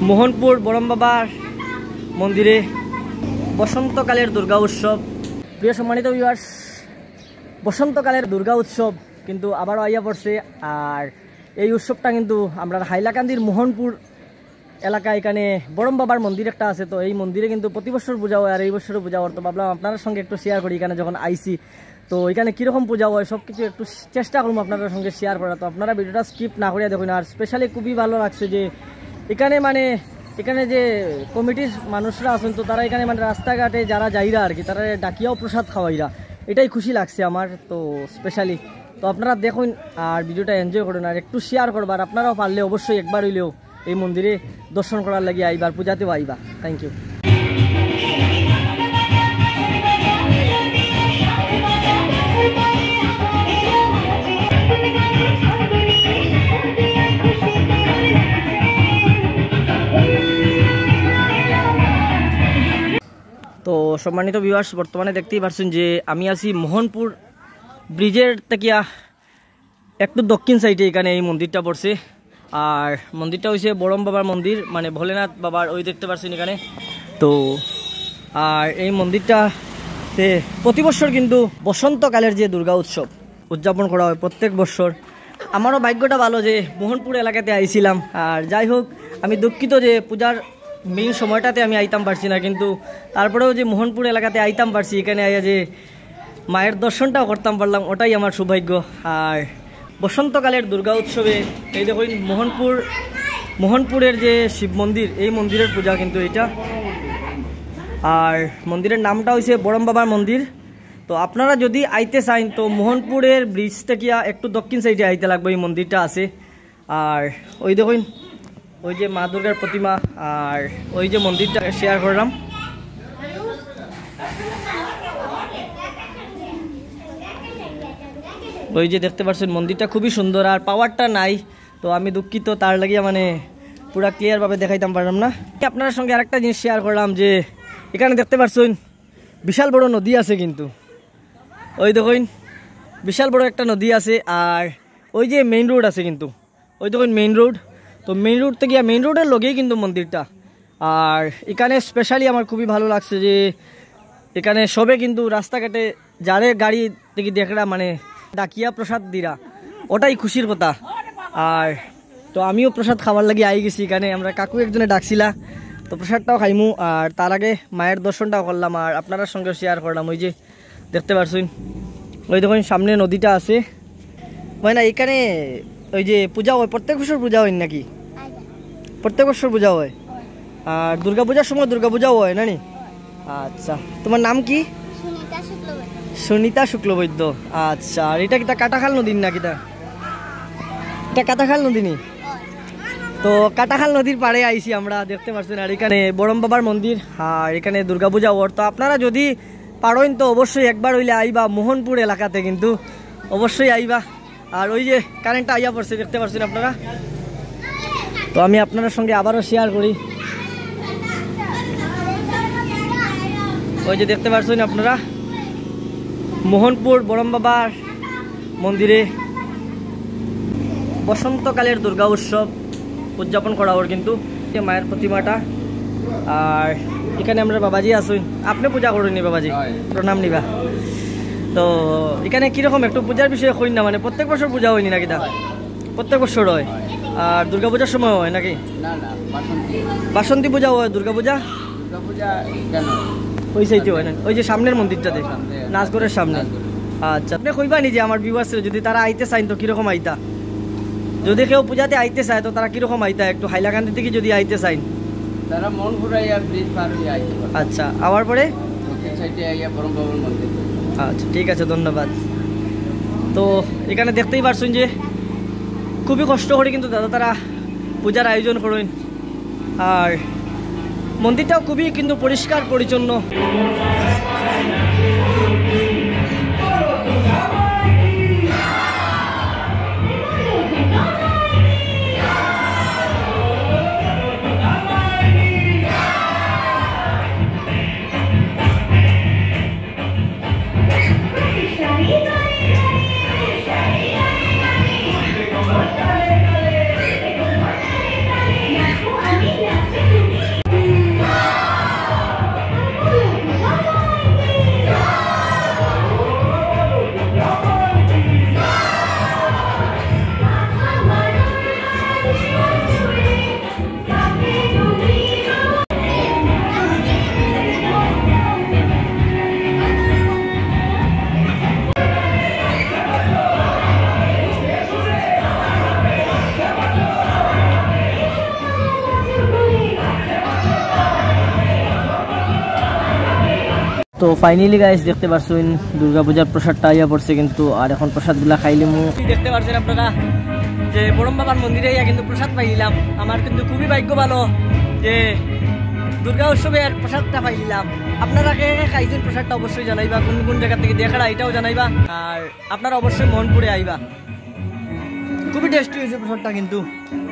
মোহনপুর বরম বাবার মন্দিরে বসন্তকালের দুর্গা উৎসব। প্রিয় সম্মানিত ভিউয়ার্স, বসন্তকালের দুর্গা উৎসব কিন্তু আবারও আইয়া পড়ছে। আর এই উৎসবটা কিন্তু আমরা হাইলাকান্দির মোহনপুর এলাকায় এখানে বরম বাবার মন্দির একটা আছে। তো এই মন্দিরে কিন্তু প্রতি বছর পূজা হয়, আর এই বছরও পূজা হয়। তো ভাবলাম আপনাদের সঙ্গে একটু শেয়ার করি এখানে যখন আইসি, তো এখানে কীরকম পূজা হয় সব কিছু একটু চেষ্টা করবো আপনাদের সঙ্গে শেয়ার করা। তো আপনারা ভিডিওটা স্কিপ না করিয়া দেখুন। আর স্পেশালি খুবই ভালো লাগছে যে এখানে যে কমিটির মানুষরা আছেন, তো তারা এখানে রাস্তাঘাটে যারা যাইরা আর কি, তারা ডাকিয়াও প্রসাদ খাওয়াইরা, এটাই খুশি লাগছে আমার। তো স্পেশালি তো আপনারা দেখুন আর ভিডিওটা এনজয় করুন আর একটু শেয়ার করবার। আপনারাও পারলে অবশ্যই একবার হইলেও এই মন্দিরে দর্শন করার লাগে আইবার, পূজাতেও আইবা। Thank you. তো সম্মানিত ভিউয়ার্স, বর্তমানে দেখতেই পাচ্ছেন যে আমি আছি মোহনপুর ব্রিজের থেকে একটু দক্ষিণ সাইডে এখানে এই মন্দিরটা পড়ছে। আর মন্দিরটা হয়েছে বরম বাবার মন্দির, মানে ভোলেনাথ বাবার, ওই দেখতে পাচ্ছেন এখানে। তো আর এই মন্দিরটাতে প্রতি বছর কিন্তু বসন্তকালের যে দুর্গা উৎসব উদযাপন করা হয় প্রত্যেক বছর। আমারও ভাগ্যটা ভালো যে মোহনপুর এলাকাতে আইছিলাম। আর যাই হোক, আমি দুঃখিত যে পূজার মেইন সময়টাতে আমি আইতাম পারছি না, কিন্তু তারপরেও যে মোহনপুর এলাকাতে আইতাম পারছি, এখানে আইয়া যে মায়ের দর্শনটাও করতাম পারলাম, ওটাই আমার সৌভাগ্য। আর বসন্তকালের দুর্গা উৎসবে এই দেখুন মোহনপুরের যে শিব মন্দির, এই মন্দিরের পূজা কিন্তু এটা। আর মন্দিরের নামটা হয়েছে বরম বাবার মন্দির। তো আপনারা যদি আইতে চান তো মোহনপুরের ব্রিজ থেকে একটু দক্ষিণ সাইডে আইতে লাগবে, এই মন্দিরটা আছে। আর ওই দেখুন ওই যে মা দুর্গার প্রতিমা, আর ওই যে মন্দিরটা শেয়ার করলাম। ওই যে দেখতে পাচ্ছেন মন্দিরটা খুবই সুন্দর, আর পাওয়ারটা নাই, তো আমি দুঃখিত, তার লাগিয়া পুরা ক্লিয়ারভাবে দেখাইতাম পারলাম না। আপনার সঙ্গে আরেকটা জিনিস শেয়ার করলাম যে এখানে দেখতে পাচ্ছেন বিশাল বড় নদী আছে কিন্তু, ওই দেখুন বিশাল বড় একটা নদী আছে। আর ওই যে মেইন রোড আছে কিন্তু, ওই দেখুন মেইন রোড। তো মেইন রোড থেকে মেইন রোডের লগেই কিন্তু মন্দিরটা। আর এখানে স্পেশালি আমার খুবই ভালো লাগছে যে এখানে সবে কিন্তু রাস্তাঘাটে যারে গাড়ি থেকে দেখরা ডাকিয়া প্রসাদ দিরা, ওটাই খুশির কথা। আর তো আমিও প্রসাদ খাবার লাগি আই গেছি এখানে, আমরা কাকু একজনে ডাকছিলা, তো প্রসাদটাও খাইমু। আর তার আগে মায়ের দর্শনটাও করলাম আর আপনার সঙ্গে শেয়ার করলাম। ওই যে দেখতে পারছেন ওই দেখুন সামনে নদীটা আছে, এখানে ওই যে পূজা হয় প্রত্যেক বছর পূজা হয় নাকি? প্রত্যেক বছর পূজা হয়। আর দুর্গা পূজার সময় দুর্গা পূজাও হয় না নি? আচ্ছা, তোমার নাম কি? সুনিতা শুক্লবৈদ্য। আচ্ছা, আর এটা কিটা কাটাখাল নদীর না কিটা? এটা কাটাখাল নদী নি? তো কাটাখাল নদীর পাড়ে আইছি আমরা, দেখতে পাচ্ছেন। আর এখানে বরম বাবার মন্দির, আর এখানে দুর্গা পূজা ওর। তো আপনারা যদি পারেন তো অবশ্যই একবার হইলে আইবা মোহনপুর এলাকাতে, কিন্তু অবশ্যই আইবা। আর ওই যে কারেন্টটা আইয়া পড়ছে দেখতে পাচ্ছেন আপনারা। তো আমি আপনাদের সঙ্গে আবারও শেয়ার করি। ওই যে দেখতে পাচ্ছেন আপনারা মোহনপুর বরম বাবার মন্দিরে বসন্তকালের দুর্গা উৎসব উদযাপন করা ওর কিন্তু মায়ের প্রতিমাটা। আর এখানে আমরা বাবাজি আসুন, আপনি পূজা করেননি বাবাজি, প্রণাম নিবা। তো এখানে কিরকম একটু পূজার বিষয়ে কই না, প্রত্যেক বছর পূজা হয়নি নাকি? দা প্রত্যেক বছর হয়। আর দুর্গা পূজার সময় হয় নাকি? বাসন্তী পূজা হয়, দুর্গা পূজা ওই সাইডে হয় না? ওই যে সামনের মন্দিরটাতে, নাচগড়ের সামনে। আচ্ছা, আপনি কইবা নি যে আমার ভিউয়ার্সরা যদি তারা আইতে চাইন তো কিরকম আইতা? যদি কেউ পূজাতে আইতে চায় তো তারা কিরকম আইতা, একটু হাইলাকান্দি থেকে যদি আইতে চাইন? তারা মন ঘুরাইয়া ব্রিজ পার হয়ে আইতে পারে। আচ্ছা, আবার পরে দক্ষিণ সাইডে আইয়া বরম বাবার মন্দির। আচ্ছা, ঠিক আছে, ধন্যবাদ। তো এখানে দেখতেই পারছেন যে খুবই কষ্ট করে কিন্তু দাদা তারা পূজার আয়োজন করেন। আর মন্দিরটাও খুবই কিন্তু পরিষ্কার পরিচ্ছন্ন। ফাইনালি গাইস দেখতে পারছেন দুর্গা পূজার প্রসাদটা আইয়া পড়ছে কিন্তু, আর এখন প্রসাদগুলা খাইলিমু। দেখতে পারছেন আপনারা যে বড়ম বাবার মন্দিরে আইয়া কিন্তু প্রসাদ পাইলাম। আমার কিন্তু খুবই ভাগ্য ভালো যে দুর্গা উৎসবের প্রসাদটা পাইলাম। আপনারা কে কে খাইছেন প্রসাদটা অবশ্যই জানাইবা, কোন কোন জায়গা থেকে দেখারা এটাও জানাইবা, আর আপনারা অবশ্যই মনপুরে আইবা। খুবই টেস্টি হয়েছে প্রসাদটা কিন্তু।